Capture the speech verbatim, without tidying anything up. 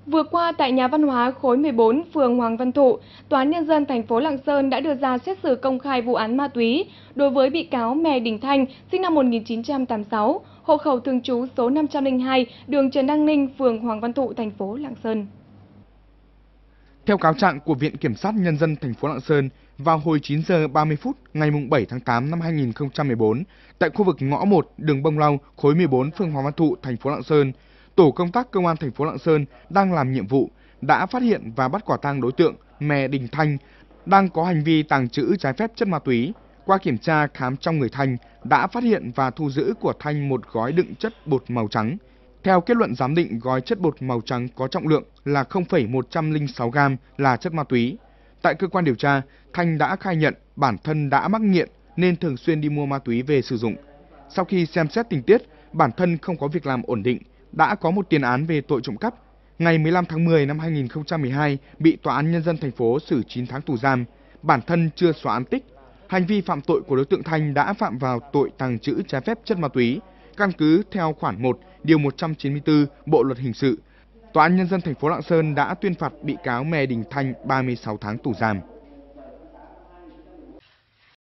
Vừa qua tại nhà văn hóa khối mười bốn, phường Hoàng Văn Thụ, Tòa án Nhân dân thành phố Lạng Sơn đã đưa ra xét xử công khai vụ án ma túy đối với bị cáo Mè Đình Thanh, sinh năm một nghìn chín trăm tám mươi sáu, hộ khẩu thường trú số năm trăm lẻ hai, đường Trần Đăng Ninh, phường Hoàng Văn Thụ, thành phố Lạng Sơn. Theo cáo trạng của Viện Kiểm sát Nhân dân thành phố Lạng Sơn, vào hồi chín giờ ba mươi phút ngày bảy tháng tám năm hai nghìn không trăm mười bốn, tại khu vực ngõ một, đường Bông Lau, khối mười bốn, phường Hoàng Văn Thụ, thành phố Lạng Sơn, tổ công tác công an thành phố Lạng Sơn đang làm nhiệm vụ đã phát hiện và bắt quả tang đối tượng Mè Đình Thanh đang có hành vi tàng trữ trái phép chất ma túy. Qua kiểm tra khám trong người Thanh đã phát hiện và thu giữ của Thanh một gói đựng chất bột màu trắng. Theo kết luận giám định, gói chất bột màu trắng có trọng lượng là không phẩy một trăm lẻ sáu gam là chất ma túy. Tại cơ quan điều tra, Thanh đã khai nhận bản thân đã mắc nghiện nên thường xuyên đi mua ma túy về sử dụng. Sau khi xem xét tình tiết, bản thân không có việc làm ổn định, đã có một tiền án về tội trộm cắp. Ngày mười lăm tháng mười năm hai nghìn không trăm mười hai, bị Tòa án Nhân dân thành phố xử chín tháng tù giam. Bản thân chưa xóa án tích. Hành vi phạm tội của đối tượng Thanh đã phạm vào tội tàng trữ trái phép chất ma túy. Căn cứ theo khoản một, điều một trăm chín mươi tư Bộ luật hình sự, Tòa án Nhân dân thành phố Lạng Sơn đã tuyên phạt bị cáo Mè Đình Thanh ba mươi sáu tháng tù giam.